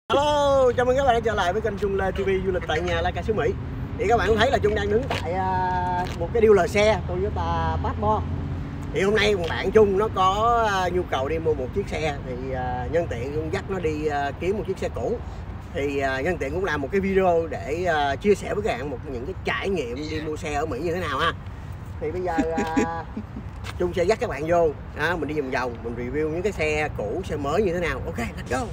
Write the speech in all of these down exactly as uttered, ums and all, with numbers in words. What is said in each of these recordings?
Hello, chào mừng các bạn đã trở lại với kênh Trung Lê ti vi du lịch tại nhà Lai Ca xứ Mỹ. Thì các bạn cũng thấy là Trung đang đứng tại uh, một cái dealer xe Toyota Passport. Thì hôm nay một bạn Trung nó có uh, nhu cầu đi mua một chiếc xe thì uh, nhân tiện Trung dắt nó đi uh, kiếm một chiếc xe cũ. Thì uh, nhân tiện cũng làm một cái video để uh, chia sẻ với các bạn một những cái trải nghiệm đi mua xe ở Mỹ như thế nào ha. Thì bây giờ uh, Trung sẽ dắt các bạn vô, đó, mình đi vòng vòng, mình review những cái xe cũ, xe mới như thế nào. Ok, let's go.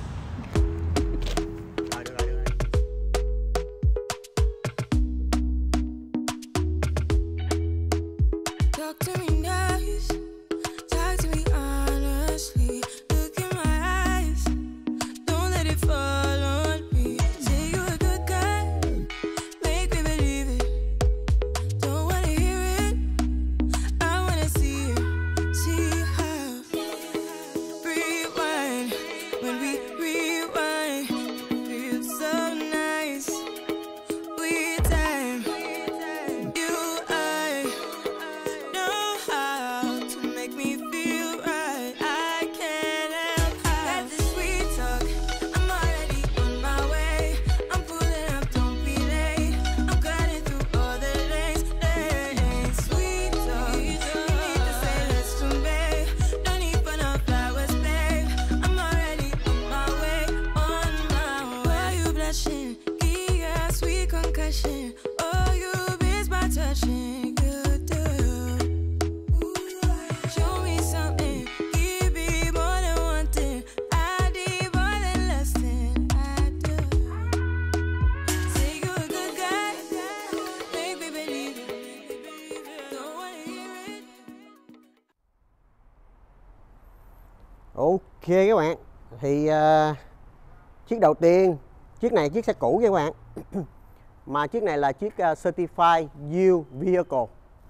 Ok các bạn, thì uh, chiếc đầu tiên, chiếc này chiếc xe cũ nha các bạn. Mà chiếc này là chiếc uh, Certified Used Vehicle.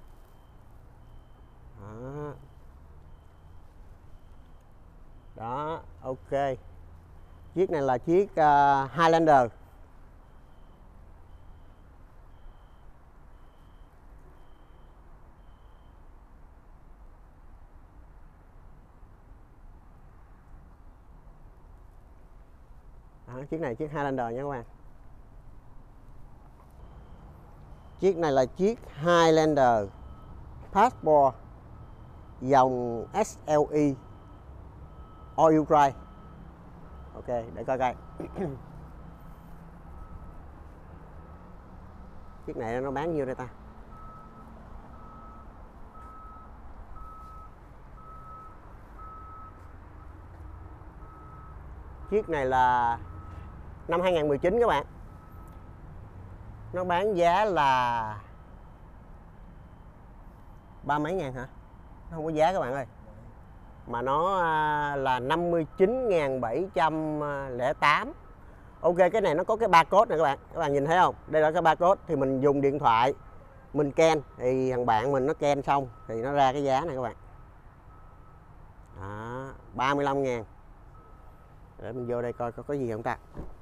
Đó. Đó, ok. Chiếc này là chiếc uh, Highlander. Đó, chiếc này chiếc Highlander nha các bạn. Chiếc này là chiếc Highlander Passport dòng ét lờ e All Wheel Drive. Ok, để coi coi. Chiếc này nó bán nhiêu đây ta? Chiếc này là năm hai nghìn không trăm mười chín các bạn. Nó bán giá là ba mấy ngàn hả? Nó không có giá các bạn ơi. Mà nó là năm mươi chín nghìn bảy trăm lẻ tám. Ok, cái này nó có cái barcode này các bạn. Các bạn nhìn thấy không? Đây là cái barcode. Thì mình dùng điện thoại mình scan, thì thằng bạn mình nó scan xong thì nó ra cái giá này các bạn. Đó, ba mươi lăm ngàn. Để mình vô đây coi có, có gì không ta.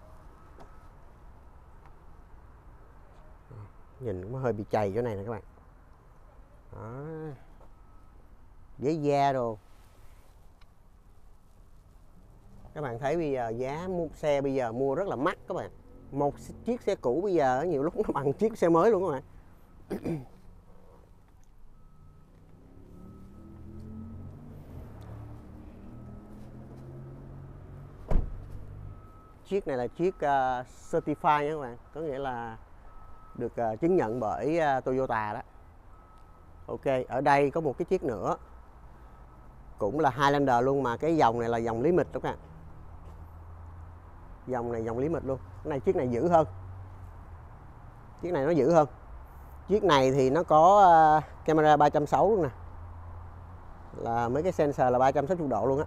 Nhìn cũng hơi bị chày chỗ này nè các bạn. Đó. Giấy da đồ. Các bạn thấy bây giờ giá mua xe bây giờ mua rất là mắc các bạn. Một chiếc xe cũ bây giờ nhiều lúc nó bằng chiếc xe mới luôn các bạn. Chiếc này là chiếc uh, Certified nha các bạn. Có nghĩa là được uh, chứng nhận bởi uh, Toyota đó. Ok, ở đây có một cái chiếc nữa. Cũng là Highlander luôn, mà cái dòng này là dòng Limit các bạn. Dòng này dòng Limit luôn. Cái này chiếc này dữ hơn. Chiếc này nó dữ hơn. Chiếc này thì nó có uh, camera ba trăm sáu mươi luôn nè. Là mấy cái sensor là ba trăm sáu mươi độ luôn á.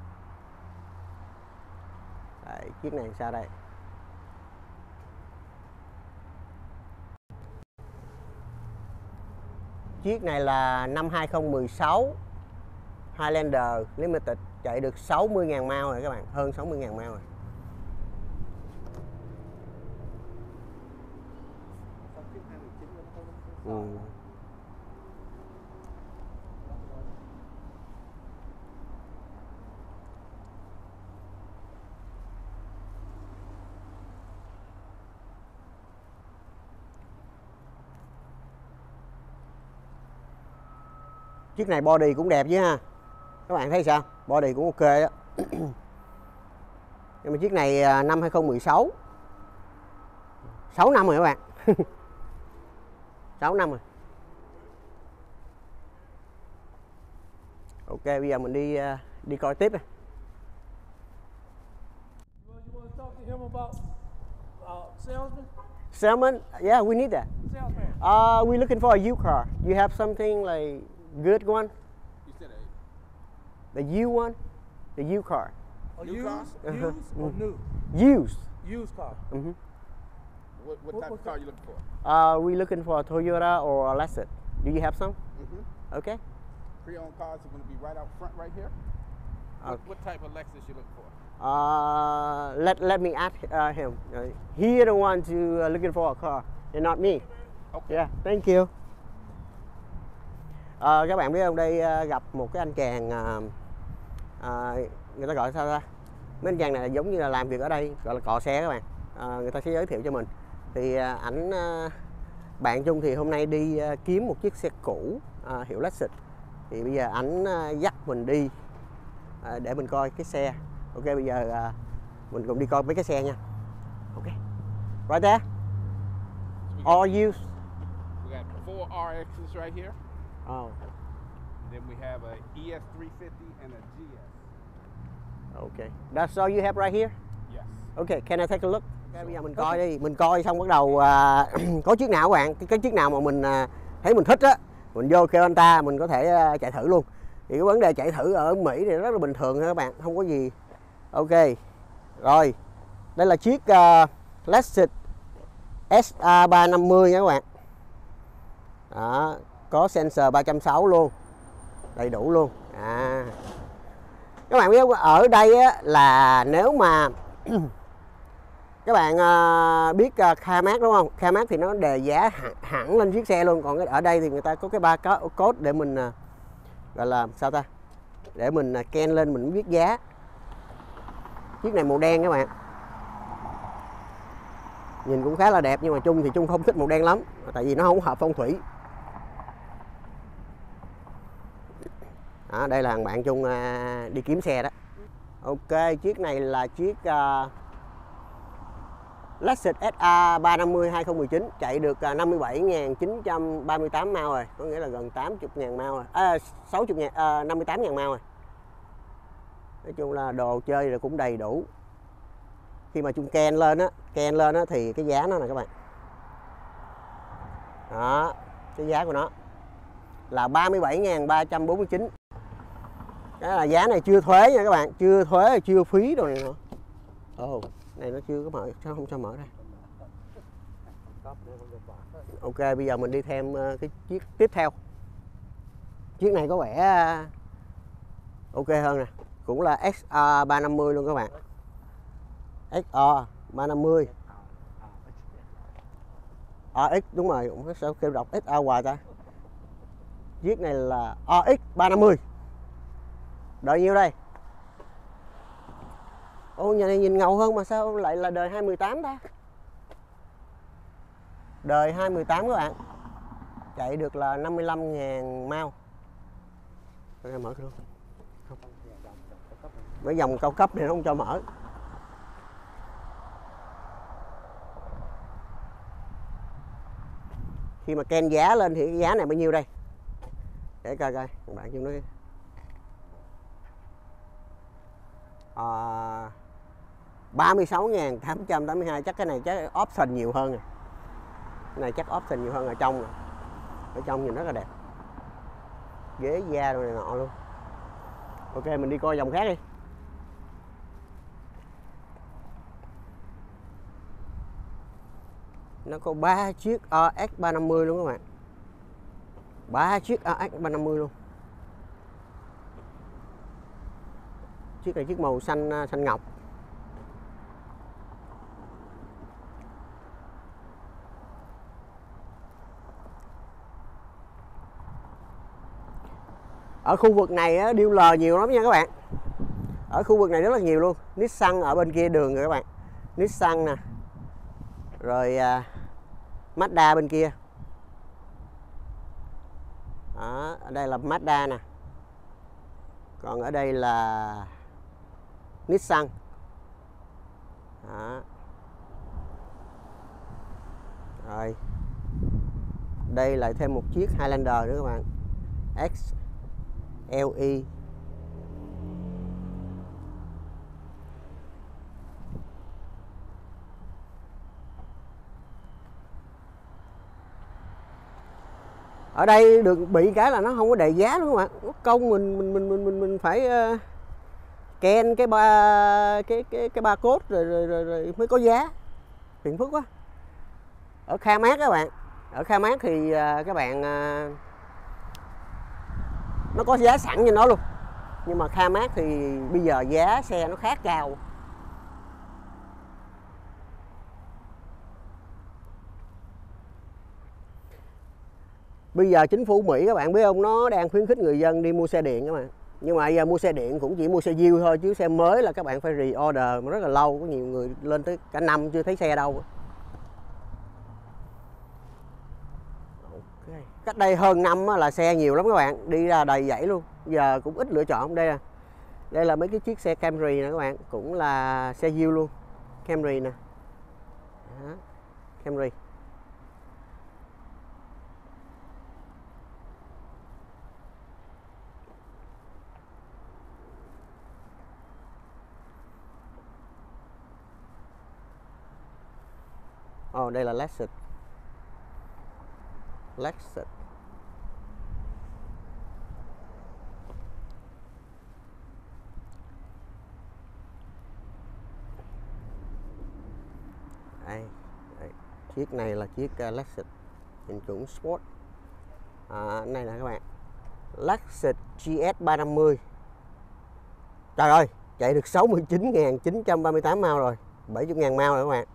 Đấy, chiếc này sao đây? Chiếc này là năm hai nghìn không trăm mười sáu Highlander Limited, chạy được sáu mươi nghìn mile rồi các bạn, hơn sáu mươi nghìn mile rồi. Ừ. Chiếc này body cũng đẹp chứ ha. Các bạn thấy sao? Body cũng ok đó. Nhưng mà chiếc này năm hai không một sáu, sáu năm rồi các bạn. sáu năm rồi. Ok, bây giờ mình đi đi coi tiếp này. Salmon? Yeah, we need that. Salesman. Uh, we're looking for a U car. You have something like good one? You said a The U one? The U car. A New used, car? Uh-huh. used or new? Used. Used car. Mm-hmm. What, what What- type what of car are you looking for? Uh, we're looking for a Toyota or a Lexus. Do you have some? Mm-hmm. Okay. Pre-owned cars are going to be right out front right here. What, Okay. what type of Lexus you looking for? Uh, let let me ask uh, him. Uh, he the one to uh, looking for a car, and not me. Okay. Yeah, thank you. Ờ, các bạn biết không, đây uh, gặp một cái anh chàng uh, uh, người ta gọi sao ta? Mấy anh chàng này giống như là làm việc ở đây, gọi là cọ xe các bạn. Uh, người ta sẽ giới thiệu cho mình. Thì uh, ảnh uh, bạn Trung thì hôm nay đi uh, kiếm một chiếc xe cũ uh, hiệu Lexus. Thì bây giờ ảnh uh, dắt mình đi uh, để mình coi cái xe. Ok, bây giờ uh, mình cùng đi coi mấy cái xe nha. Ok. Right there. So we got, All used. we got four R Xs right here. Oh. And then we have a E S three fifty and a G S. Okay. That's all you have right here? Yes. Okay, can I take a look? Okay, bây giờ mình coi đi, mình coi xong bắt đầu à, có chiếc nào các bạn, cái, cái chiếc nào mà mình à, thấy mình thích á, mình vô kêu anh ta, mình có thể à, chạy thử luôn. Thì cái vấn đề chạy thử ở Mỹ thì rất là bình thường thôi các bạn, không có gì. Ok. Rồi. Đây là chiếc uh, Lexus S A ba năm mươi nha các bạn. Đó, có sensor ba trăm sáu mươi luôn. Đầy đủ luôn. À. Các bạn biết ở đây á, là nếu mà các bạn uh, biết uh, CarMax đúng không? CarMax thì nó đề giá hẳn, hẳn lên chiếc xe luôn. Còn ở đây thì người ta có cái ba code để mình uh, gọi là sao ta? Để mình uh, scan lên mình biết giá. Chiếc này màu đen các bạn. Nhìn cũng khá là đẹp nhưng mà Trung thì Trung không thích màu đen lắm. Tại vì nó không hợp phong thủy. Đó, đây là thằng bạn Trung uh, đi kiếm xe đó. Ok, chiếc này là chiếc uh, Lexus S A ba năm mươi hai không một chín, chạy được uh, năm mươi bảy nghìn chín trăm ba mươi tám mile rồi, có nghĩa là gần tám mươi nghìn mile rồi, à, sáu mươi nghìn, uh, năm mươi tám nghìn mile rồi. Nói chung là đồ chơi rồi cũng đầy đủ. Khi mà Trung ken lên á, ken lên á thì cái giá nó nè các bạn. Đó, cái giá của nó là ba mươi bảy nghìn ba trăm bốn mươi chín. Cái là giá này chưa thuế nha các bạn, chưa thuế, chưa phí đồ này nữa. Ồ, oh, này nó chưa có mở, sao không cho mở ra. Ok, bây giờ mình đi thêm cái chiếc tiếp theo. Chiếc này có vẻ ok hơn nè, cũng là S R ba năm mươi luôn các bạn. S R ba năm mươi. R X đúng rồi, sao kêu đọc S R hoài ta. Chiếc này là R X ba năm mươi. Đời nhiêu đây? Ô, nhà này nhìn ngầu hơn mà sao lại là đời hai mười tám ta? Đời hai mười tám các bạn. Chạy được là năm mươi lăm nghìn mile. Để mở luôn. Không. Mấy dòng cao cấp này nó không cho mở. Khi mà ken giá lên thì cái giá này bao nhiêu đây? Để coi coi, các bạn chung nói. À, ba mươi sáu nghìn tám trăm tám mươi hai, chắc cái này chắc option nhiều hơn. Cái này chắc option nhiều hơn ở trong rồi. Ở trong nhìn rất là đẹp. Ghế da đồ này nọ luôn. Ok, mình đi coi dòng khác đi. Nó có ba chiếc R X ba năm mươi luôn các bạn. ba chiếc R X ba năm mươi luôn. Chiếc này chiếc màu xanh xanh ngọc. Ở khu vực này á, dealer nhiều lắm nha các bạn. Ở khu vực này rất là nhiều luôn. Nissan ở bên kia đường rồi các bạn. Nissan nè. Rồi uh, Mazda bên kia. Đó, ở đây là Mazda nè. Còn ở đây là Nissan. Đó. Rồi. Đây lại thêm một chiếc Highlander nữa các bạn. X L E. Ở đây được bị cái là nó không có đề giá luôn các bạn. Nó công mình mình mình mình mình, mình phải uh, scan cái ba cái cái cái barcode rồi, rồi rồi rồi mới có giá. Phiền phức quá. Ở Kha Mát các bạn, ở Kha Mát thì uh, các bạn uh, nó có giá sẵn cho nó luôn. Nhưng mà Kha Mát thì bây giờ giá xe nó khá cao. Bây giờ chính phủ Mỹ các bạn biết không, nó đang khuyến khích người dân đi mua xe điện các bạn. Nhưng mà giờ mua xe điện cũng chỉ mua xe diêu thôi, chứ xe mới là các bạn phải re-order rất là lâu, có nhiều người lên tới cả năm chưa thấy xe đâu. Okay. Cách đây hơn năm là xe nhiều lắm các bạn, đi ra đầy dãy luôn. Giờ cũng ít lựa chọn. Đây là đây là mấy cái chiếc xe Camry nè các bạn, cũng là xe diêu luôn. Camry nè. Đó. Camry. Ồ, oh, đây là Lexus. Lexus. Đây, đây. Chiếc này là chiếc uh, Lexus hình chuẩn Sport. À, này nè các bạn. Lexus G S ba năm mươi. Trời ơi, chạy được sáu mươi chín nghìn chín trăm ba mươi tám mile rồi, bảy mươi nghìn mile rồi các bạn.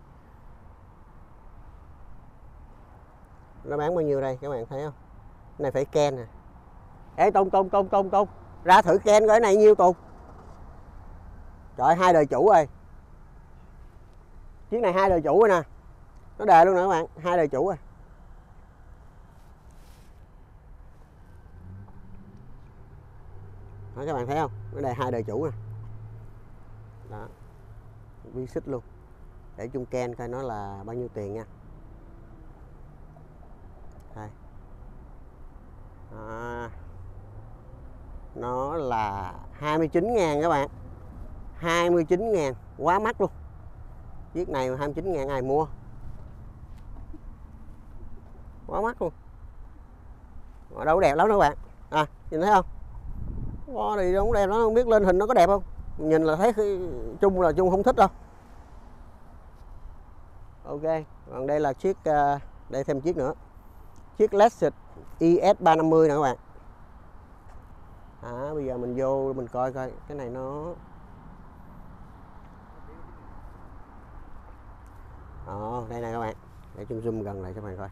Nó bán bao nhiêu đây các bạn thấy không? Cái này phải Ken nè. Ê Tùng Tùng Tùng Tùng Tùng, ra thử Ken coi cái này nhiêu Tùng. Trời ơi, hai đời chủ rồi. Chiếc này hai đời chủ rồi nè. Nó đề luôn nè các bạn, hai đời chủ rồi. Đó, các bạn thấy không? Nó đề hai đời chủ nè. Đó. Vi xích luôn. Để chung Ken coi nó là bao nhiêu tiền nha. Đây. À, nó là hai mươi chín ngàn các bạn. hai mươi chín ngàn, quá mắc luôn. Chiếc này mà hai mươi chín ngàn ai mua. Quá mắc luôn. Ở đâu đẹp lắm đó các bạn. À, nhìn thấy không? Có thì đâu đẹp, nó không biết lên hình nó có đẹp không. Nhìn là thấy chung là chung không thích đâu. Ok, còn đây là chiếc uh, đây thêm chiếc nữa. Chiếc Lexus E S ba năm mươi nè các bạn. À, bây giờ mình vô mình coi coi cái này nó. Ồ, đây nè các bạn. Để zoom zoom gần lại cho các bạn coi.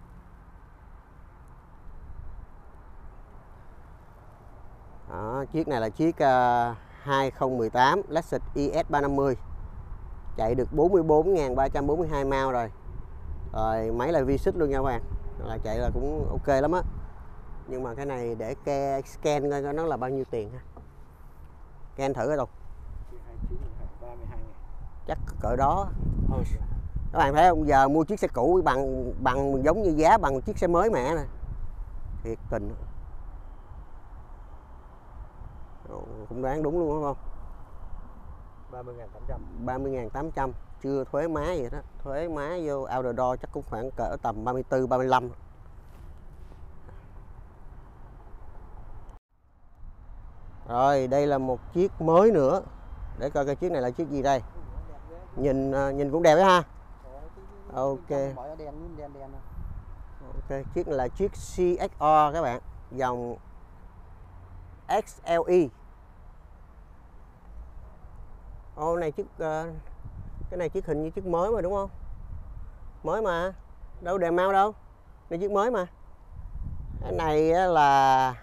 Đó, chiếc này là chiếc uh, hai không một tám Lexus E S ba năm mươi. Chạy được bốn mươi bốn nghìn ba trăm bốn mươi hai mile rồi. Rồi máy là vi xích luôn nha các bạn. Là chạy là cũng ok lắm á. Nhưng mà cái này để ke, scan coi nó là bao nhiêu tiền ha. Scan thử coi Tùng. Chắc cỡ đó. Thôi. Các bạn thấy không, giờ mua chiếc xe cũ bằng bằng giống như giá bằng chiếc xe mới mẹ nè. Thiệt tình. Cũng đoán đúng luôn đúng không? ba mươi nghìn tám trăm. ba mươi nghìn tám trăm, chưa thuế má vậy đó. Thuế má vô out the door chắc cũng khoảng cỡ tầm ba mươi tư ba mươi lăm. Rồi, đây là một chiếc mới nữa. Để coi cái chiếc này là chiếc gì đây. Nhìn nhìn cũng đẹp đấy ha. Ok. Ok, chiếc này là chiếc C X R các bạn, dòng X L E. Ô này chiếc uh, cái này chiếc hình như chiếc mới mà đúng không? Mới mà. Đâu đèn mau đâu. Này chiếc mới mà. Cái này là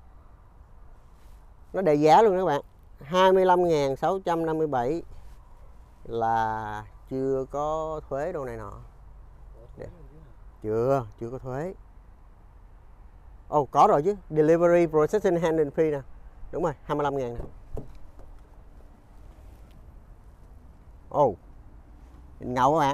nó đề giá luôn các bạn. hai mươi lăm nghìn sáu trăm năm mươi bảy là chưa có thuế đâu này nọ. Chưa, chưa có thuế. Ồ, oh, có rồi chứ. Delivery processing handling fee nè. Đúng rồi, hai mươi lăm ngàn nè. Ồ, oh, nhìn ngầu các bạn.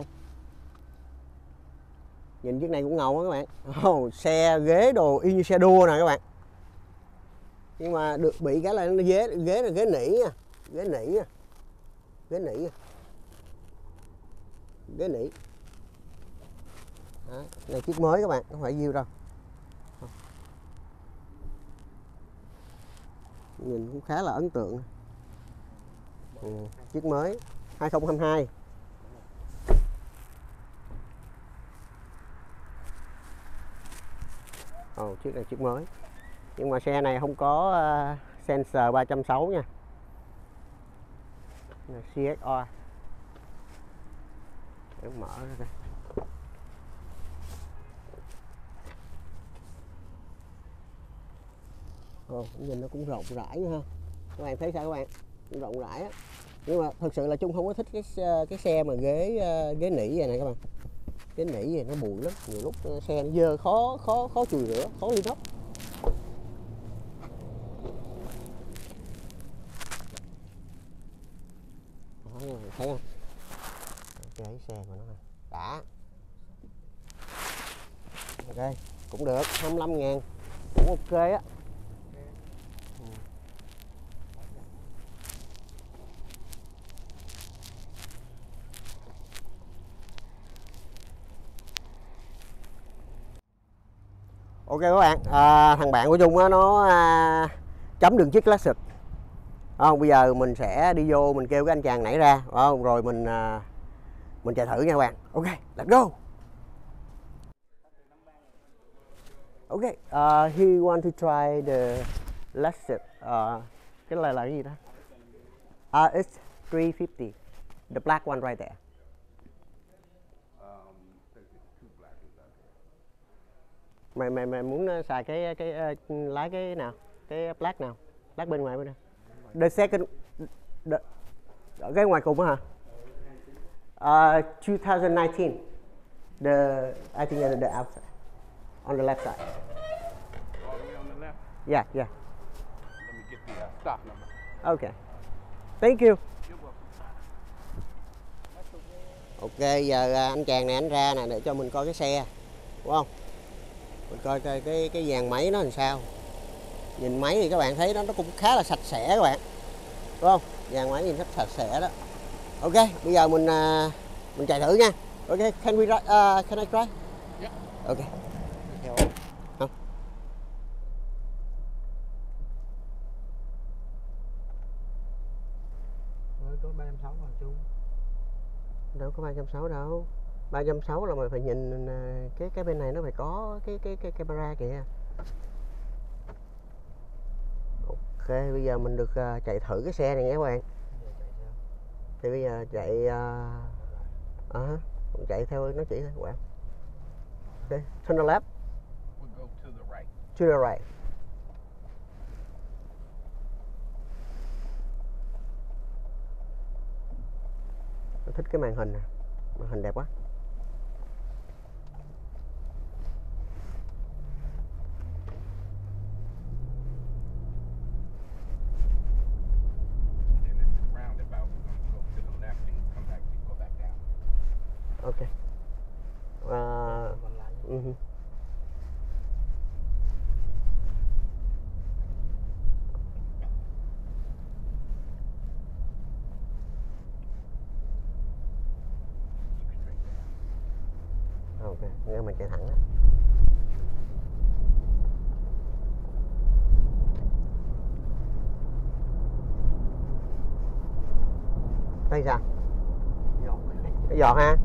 Nhìn chiếc này cũng ngầu á các bạn. Oh, xe ghế đồ y như xe đua nè các bạn. Nhưng mà được bị cái là nó ghế ghế là ghế nỉ nha, ghế nỉ nha, ghế nỉ nha, ghế nỉ. Đó, này chiếc mới các bạn, không phải nhiêu đâu. Nhìn cũng khá là ấn tượng. Ừ, chiếc mới hai không hai hai. Ồ, chiếc này chiếc mới. Nhưng mà xe này không có uh, sensor ba trăm sáu mươi nha. xê ét rờ. Để mở ra đây. Ồ, nhìn nó cũng rộng rãi nữa ha. Các bạn thấy sao các bạn? Cũng rộng rãi á. Nhưng mà thật sự là Trung không có thích cái cái xe mà ghế ghế nỉ vậy này các bạn. Ghế nỉ vậy nó bụi lắm, nhiều lúc xe nó dơ khó khó khó chùi rửa, khó ly nóc. Thấy không? Cái xe của nó nè. Đã. Ok, cũng được, hai mươi lăm ngàn. Cũng ok á. Ok các bạn, à, thằng bạn của Trung á, nó à, chấm đường chiếc classic. Không, bây giờ mình sẽ đi vô mình kêu cái anh chàng nãy ra, không? Rồi mình à, mình chạy thử nha các bạn. Ok, let's go. Ok, uh, he want to try the classic. Uh, cái này là cái gì đó? Uh, it's three fifty. The black one right there. Mày mày mày muốn xài cái cái uh, lái cái nào? Cái black nào? Black bên ngoài bên đây. The second the, ở cái ngoài cùng á hả? Uh, twenty nineteen. The I think the, the outside on the left side. All the way on the left. Yeah, yeah. Let me get the uh, stock number. Okay. Thank you. You're welcome. Ok, giờ anh chàng này anh ra nè để cho mình coi cái xe, đúng không? Mình coi cái cái cái dàn máy nó làm sao. Nhìn máy thì các bạn thấy nó nó cũng khá là sạch sẽ các bạn, đúng không? Dàn máy nhìn rất sạch sẽ đó. Ok, bây giờ mình uh, mình chạy thử nha. Ok, can we ride, uh, can I try? Yeah. Ok. Không. Mới có ba trăm sáu mươi mà Trung. Đâu có ba trăm sáu mươi đâu. ba trăm sáu mươi là mày phải nhìn cái cái bên này nó phải có cái cái cái camera kìa. Ok, bây giờ mình được uh, chạy thử cái xe này nha các bạn. Thì bây giờ chạy uh, uh, mình chạy theo nó chỉ thôi các bạn. Ok, turn the left. We'll go to the right. To the right. Tôi thích cái màn hình nè, màn hình đẹp quá. Ok. Uh, uh-huh. Ok, nghe mình chạy thẳng đó. Thấy sao? Giọt. Cái giọt ha.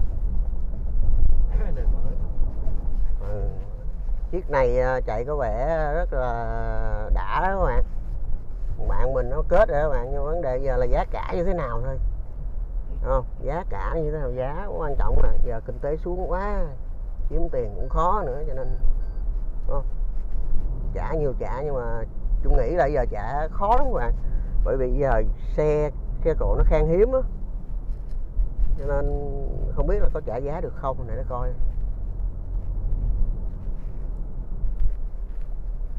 Ừ. Chiếc này chạy có vẻ rất là đã đó các bạn. Bạn mình nó kết rồi các bạn, nhưng vấn đề giờ là giá cả như thế nào thôi. Đúng không? Giá cả như thế nào, giá cũng quan trọng là giờ kinh tế xuống quá, kiếm tiền cũng khó nữa cho nên đúng không? Trả nhiều trả, nhưng mà Trung nghĩ là giờ trả khó lắm các bạn. Bởi vì giờ xe xe cộ nó khan hiếm á. Cho nên không biết là có trả giá được không, này nó coi.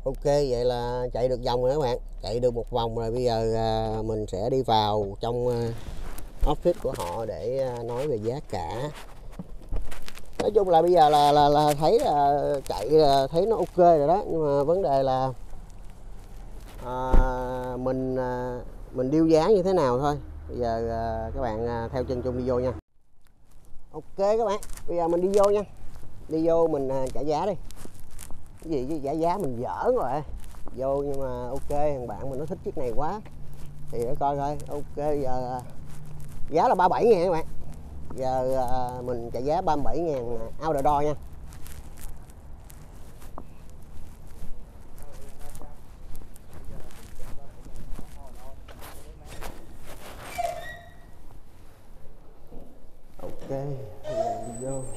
Ok, vậy là chạy được vòng rồi các bạn, chạy được một vòng rồi. Bây giờ à, mình sẽ đi vào trong à, office của họ để à, nói về giá cả. Nói chung là bây giờ là là, là thấy là chạy là thấy nó ok rồi đó, nhưng mà vấn đề là à, mình à, mình điêu giá như thế nào thôi. Bây giờ à, các bạn à, theo chân Trung đi vô nha. Ok các bạn, bây giờ mình đi vô nha. Đi vô mình à, trả giá đi. Cái gì chứ giá giá mình dở rồi. Vô nhưng mà ok, thằng bạn mình nó thích chiếc này quá thì để coi coi. Ok, giờ giá là ba mươi bảy ngàn các bạn. Giờ à, mình trả giá ba mươi bảy ngàn out the door nha. Ok, bây giờ đi vô.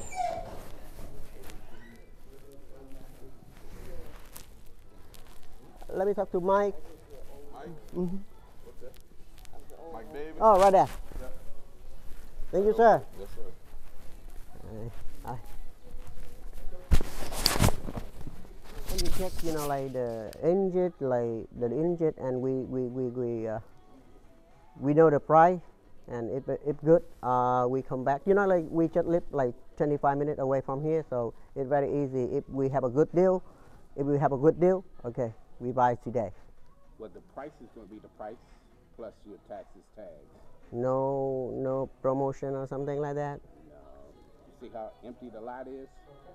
Let me talk to Mike. Mike? Mm-hmm. What's that? Mike Davis? Oh, right there. Yeah. Thank you, sir. Yes, sir. Hi. Can you check, you know, like the engine, like the engine, and we we we we uh, we know the price, and if if good, uh, we come back. You know, like we just live like twenty-five minutes away from here, so it's very easy. If we have a good deal, if we have a good deal, okay, we buy today. Well, the price is going to be the price plus your taxes tags. No, no promotion or something like that. No. You see how empty the lot is?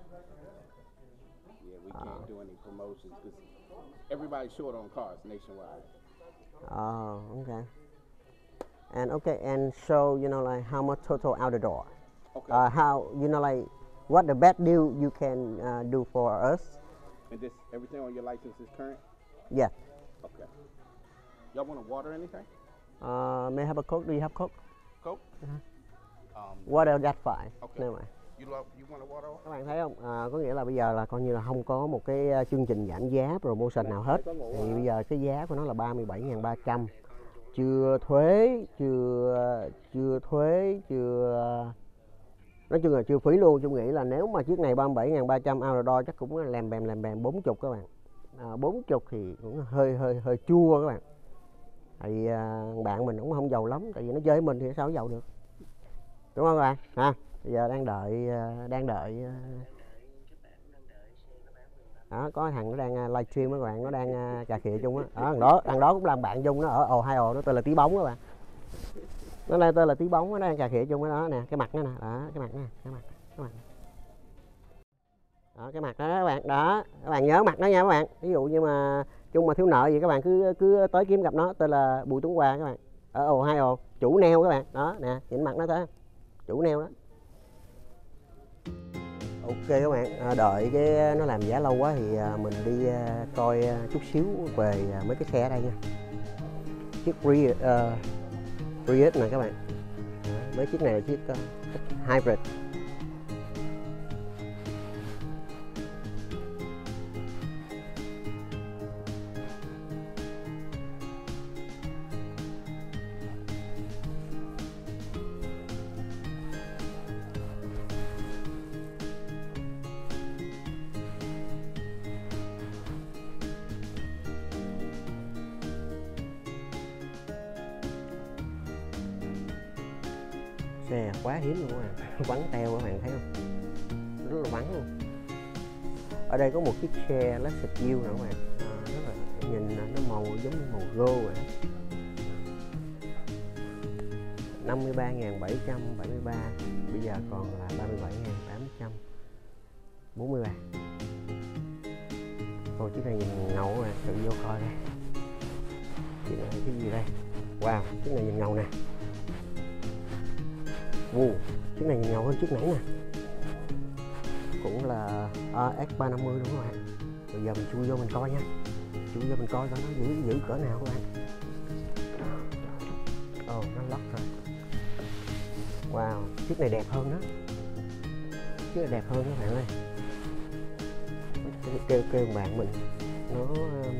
Yeah, we can't uh, do any promotions because everybody's short on cars nationwide. Oh, okay. And okay, and so you know, like how much total out the door? Okay. Uh, how you know, like what the best deal you can uh, do for us? And this, everything on your license is current? Yeah. Okay. Y'all want to water anything? Uh, may I have a Coke? Do you have Coke? Coke? Uh-huh. Um, Water, that's fine. Okay. Never mind. You love, you want a water? Các bạn thấy không? À, có nghĩa là bây giờ là coi như là không có một cái chương trình giảm giá promotion nào hết. Thì bây giờ cái giá của nó là ba mươi bảy nghìn ba trăm. Chưa thuế, chưa chưa thuế, chưa nói chung là chưa phí luôn. Chung nghĩ là nếu mà chiếc này ba mươi bảy nghìn ba trăm out the door chắc cũng làm bèm làm bèm bốn mươi các bạn. À, bốn mươi thì cũng hơi hơi hơi chua các bạn. Thì à, bạn mình cũng không giàu lắm, tại vì nó chơi với mình thì sao giàu được, đúng không các bạn? Ha, bây giờ đang đợi đang đợi đó, có thằng nó đang livestream các bạn, nó đang cà khịa chung á. Đó, thằng đó thằng đó cũng làm bạn chung, nó ở Ohio, nó tên là Tí Bóng các bạn. Nó lên tên là Tí Bóng, nó đang cà khịa chung cái đó nè, cái mặt nó nè, đó cái mặt nè, cái mặt cái mặt đó, cái mặt đó các bạn. Đó, các bạn nhớ mặt nó nha các bạn. Ví dụ như mà chung mà thiếu nợ gì các bạn cứ cứ tới kiếm gặp nó, tên là Bùi Tuấn Hoa các bạn, ở Ohio, chủ neo các bạn. Đó nè, nhìn mặt nó thấy, chủ neo đó. Ok các bạn, đợi cái nó làm giá lâu quá thì mình đi coi chút xíu về mấy cái xe ở đây nha. Chiếc Prius, uh, Prius này các bạn. Mấy chiếc này là chiếc uh, hybrid. Xe quá hiếm luôn các bạn, vắng teo các bạn thấy không, rất là vắng luôn. Ở đây có một chiếc xe Lexus U nữa các bạn, à, rất là nhìn nó màu giống như màu gold vậy. năm mươi ba nghìn bảy trăm bảy mươi ba, bây giờ còn là ba mươi bảy nghìn tám trăm bốn mươi ba. Ôi chiếc này nhìn ngầu các bạn, tự vô coi đây. Chiếc này cái gì đây? Wow, chiếc này nhìn ngầu nè. Wow, chiếc này nhìn ngầu hơn chiếc nãy nè. Cũng là uh, X ba năm mươi đúng không bạn? Bây giờ mình chui vô mình coi nha. Chui vô mình coi coi nó giữ giữ cỡ nào các bạn. Ồ, oh, nó lót rồi. Wow, chiếc này đẹp hơn đó. Chiếc này đẹp hơn các bạn ơi. Kêu kêu bạn mình nó uh,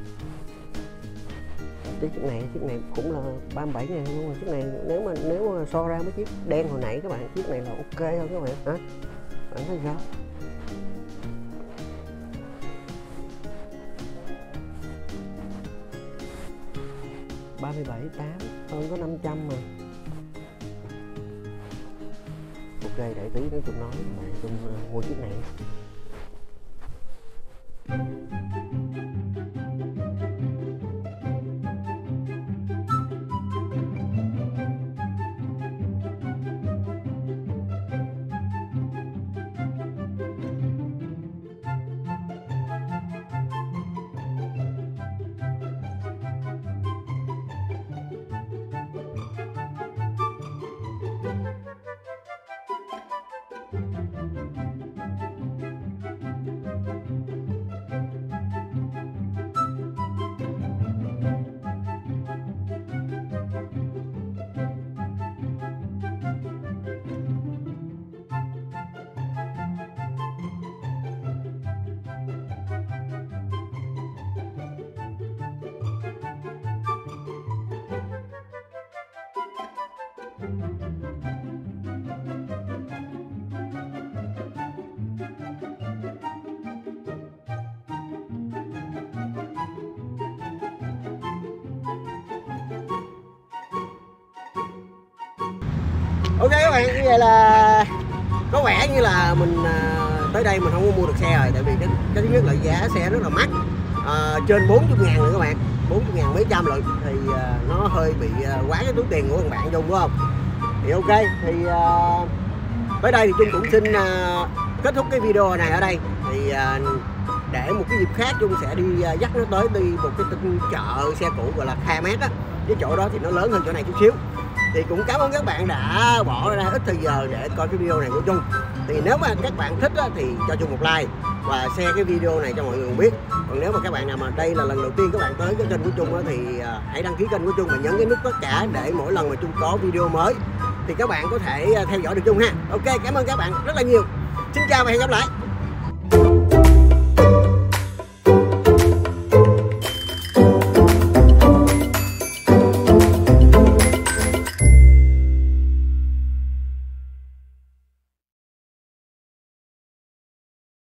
chiếc này chiếc này cũng là ba mươi bảy ngàn luôn. Chiếc này nếu mà nếu mà so ra với chiếc đen hồi nãy các bạn, chiếc này là ok hơn các bạn. Hả? Bạn thấy sao? ba mươi bảy tám, hơn có năm trăm mà. Ok, để tí nữa Trung nói bạn Trung mua chiếc này. Ok các bạn, như vậy là có vẻ như là mình à, tới đây mình không có mua được xe rồi. Tại vì cái, cái thứ nhất là giá xe rất là mắc, à, trên bốn mươi ngàn nữa các bạn, bốn mươi ngàn mấy trăm lận. Thì à, nó hơi bị à, quá cái túi tiền của các bạn Trung, đúng không? Thì ok, thì à, tới đây thì Trung cũng xin à, kết thúc cái video này ở đây. Thì à, để một cái dịp khác Trung sẽ đi à, dắt nó tới đi một cái chợ xe cũ gọi là Khamed á. Cái chỗ đó thì nó lớn hơn chỗ này chút xíu. Thì cũng cảm ơn các bạn đã bỏ ra ít thời giờ để coi cái video này của Trung. Thì nếu mà các bạn thích á, thì cho Trung một like và share cái video này cho mọi người cùng biết. Còn nếu mà các bạn nào mà đây là lần đầu tiên các bạn tới cái kênh của Trung á, thì hãy đăng ký kênh của Trung và nhấn cái nút tất cả để mỗi lần mà Trung có video mới thì các bạn có thể theo dõi được Trung ha. Ok, cảm ơn các bạn rất là nhiều. Xin chào và hẹn gặp lại.